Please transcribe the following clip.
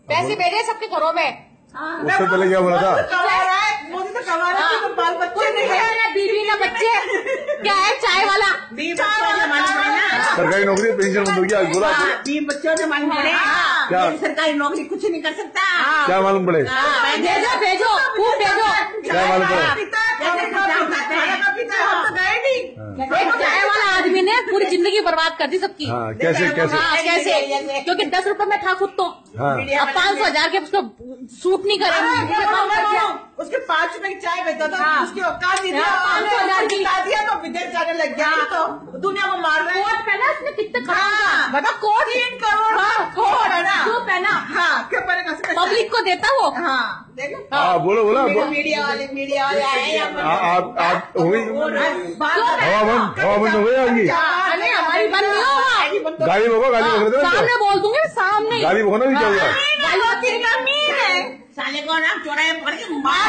पैसे भेजे सबके घरों में। उससे पहले क्या बोला था? मोदी तो कमा रहा है, तो बाल बच्चे नहीं है, ना बीवी ना बच्चे, क्या है चाय वाला सरकारी नौकरी पेंशन बंद हो गया बोला। 20 बच्चों से मालूम पड़े क्या? सरकारी नौकरी कुछ नहीं कर सकता। क्या मालूम पड़े? भेजो भेजो खूब भेजो। क्या मालूम पड़े? एक चाय वाला आदमी ने पूरी जिंदगी बर्बाद कर दी सबकी। हाँ, कैसे कैसे? हाँ, कैसे? क्योंकि 10 रुपए में था खुद तो। हाँ। अब 500,000 के उसको सूट नहीं करेंगे। उसके 5 रुपए की चाय बेचता था, उसकी औकात नहीं, 500,000 की दिया तो विदेश जाने लग गया, तो दुनिया को मार रहे हैं। कोट पहना उसने कितने बता कोट 3 करोड़ कोट है ना जो पहना। हाँ, क्यों पहना? पब्लिक को देता वो। हाँ देखो। हाँ बोलो बोलो। मीडिया वाले आए यहाँ पर। आप हो गई हवा बंद हो गई आपकी? अरे हमारी बंद नहीं होगा। गाली बोलो गाली बोल रहे सामने बोल दूंगी सामने। गाली बोलो ना क्या हुआ? साले को ना चौराहे पकड़ के मार